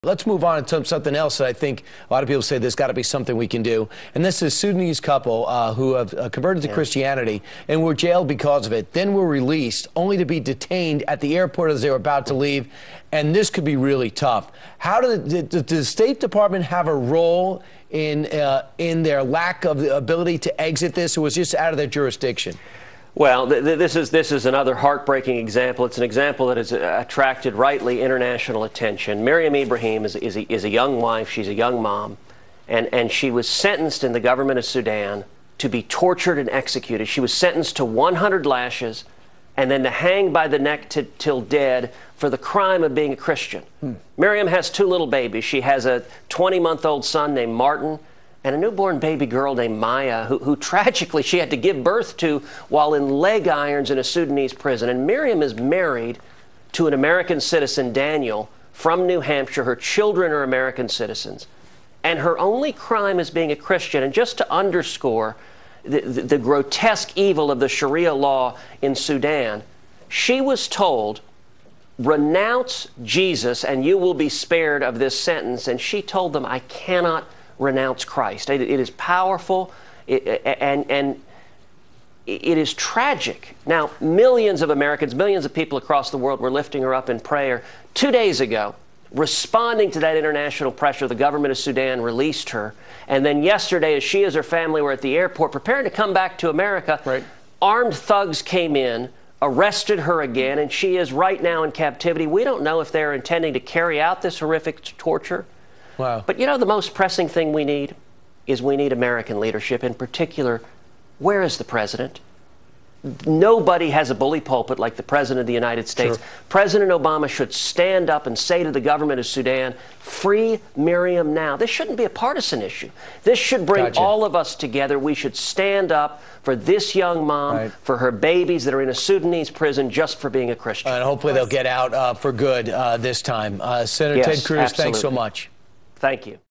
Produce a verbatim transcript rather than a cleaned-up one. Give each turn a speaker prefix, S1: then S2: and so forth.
S1: Let's move on to something else that I think a lot of people say there's got to be something we can do. And this is a Sudanese couple uh, who have uh, converted to yeah. Christianity and were jailed because of it, then were released, only to be detained at the airport as they were about to leave. And this could be really tough. How do the, does the State Department have a role in, uh, in their lack of the ability to exit this, or was just out of their jurisdiction?
S2: Well, th th this is this is another heartbreaking example. It's an example that has uh, attracted rightly international attention. Miriam Ibrahim is is a, is a young wife. She's a young mom, and and she was sentenced in the government of Sudan to be tortured and executed. She was sentenced to one hundred lashes, and then to hang by the neck to, till dead for the crime of being a Christian. Hmm. Miriam has two little babies. She has a twenty-month-old son named Martin, and a newborn baby girl named Maya, who, who tragically she had to give birth to while in leg irons in a Sudanese prison. And Miriam is married to an American citizen, Daniel, from New Hampshire. Her children are American citizens. And her only crime is being a Christian. And just to underscore the, the, the grotesque evil of the Sharia law in Sudan, she was told, renounce Jesus and you will be spared of this sentence. And she told them, I cannot renounce Christ. It, it is powerful, it, and, and it is tragic. Now, millions of Americans, millions of people across the world were lifting her up in prayer. Two days ago, responding to that international pressure, the government of Sudan released her. And then yesterday, as she and her family were at the airport preparing to come back to America, right. armed thugs came in, arrested her again, and she is right now in captivity. We don't know if they're intending to carry out this horrific torture.
S1: Wow.
S2: But you know, the most pressing thing we need is we need American leadership. In particular, where is the president? Nobody has a bully pulpit like the president of the United States. Sure. President Obama should stand up and say to the government of Sudan, free Miriam now. This shouldn't be a partisan issue. This should bring gotcha. all of us together. We should stand up for this young mom, right. for her babies that are in a Sudanese prison just for being a Christian.
S1: And hopefully they'll get out uh, for good uh, this time. Uh, Senator
S2: yes,
S1: Ted Cruz,
S2: absolutely.
S1: thanks so much.
S2: Thank you.